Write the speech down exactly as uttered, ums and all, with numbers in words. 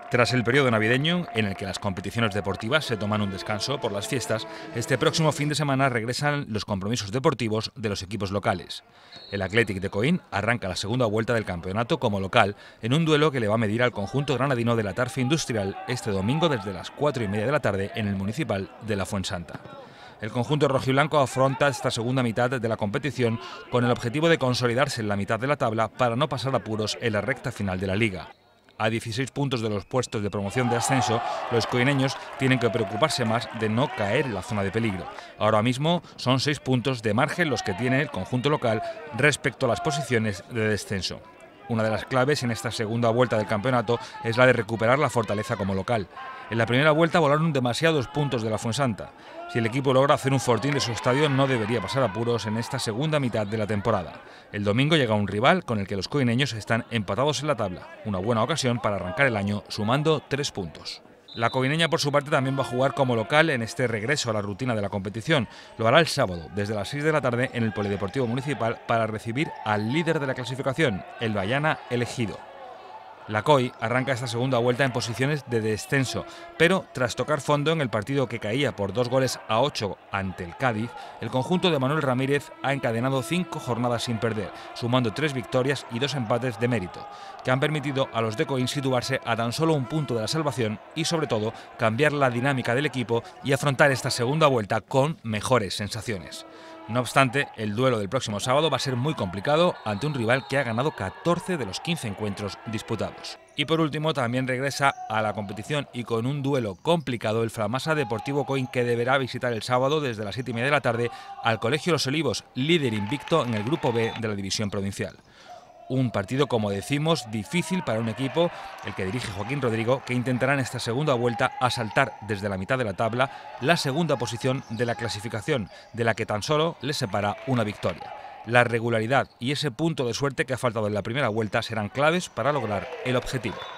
Tras el periodo navideño, en el que las competiciones deportivas se toman un descanso por las fiestas, este próximo fin de semana regresan los compromisos deportivos de los equipos locales. El Athletic de Coín arranca la segunda vuelta del campeonato como local en un duelo que le va a medir al conjunto granadino de la Tarfe Industrial este domingo desde las cuatro y media de la tarde en el municipal de La Fuensanta. El conjunto rojiblanco afronta esta segunda mitad de la competición con el objetivo de consolidarse en la mitad de la tabla para no pasar apuros en la recta final de la liga. A dieciséis puntos de los puestos de promoción de ascenso, los coineños tienen que preocuparse más de no caer en la zona de peligro. Ahora mismo son seis puntos de margen los que tiene el conjunto local respecto a las posiciones de descenso. Una de las claves en esta segunda vuelta del campeonato es la de recuperar la fortaleza como local. En la primera vuelta volaron demasiados puntos de la Fuensanta. Si el equipo logra hacer un fortín de su estadio, no debería pasar apuros en esta segunda mitad de la temporada. El domingo llega un rival con el que los coineños están empatados en la tabla. Una buena ocasión para arrancar el año sumando tres puntos. La coineña, por su parte, también va a jugar como local en este regreso a la rutina de la competición. Lo hará el sábado, desde las seis de la tarde, en el Polideportivo Municipal para recibir al líder de la clasificación, el Bahiana El Ejido. La C O I arranca esta segunda vuelta en posiciones de descenso, pero tras tocar fondo en el partido que caía por dos goles a ocho ante el Cádiz, el conjunto de Manuel Ramírez ha encadenado cinco jornadas sin perder, sumando tres victorias y dos empates de mérito, que han permitido a los de Coín situarse a tan solo un punto de la salvación y, sobre todo, cambiar la dinámica del equipo y afrontar esta segunda vuelta con mejores sensaciones. No obstante, el duelo del próximo sábado va a ser muy complicado ante un rival que ha ganado catorce de los quince encuentros disputados. Y por último, también regresa a la competición y con un duelo complicado el Framasa Deportivo Coín, que deberá visitar el sábado desde las siete y media de la tarde al Colegio Los Olivos, líder invicto en el Grupo B de la División Provincial. Un partido, como decimos, difícil para un equipo, el que dirige Joaquín Rodrigo, que intentará en esta segunda vuelta asaltar desde la mitad de la tabla la segunda posición de la clasificación, de la que tan solo les separa una victoria. La regularidad y ese punto de suerte que ha faltado en la primera vuelta serán claves para lograr el objetivo.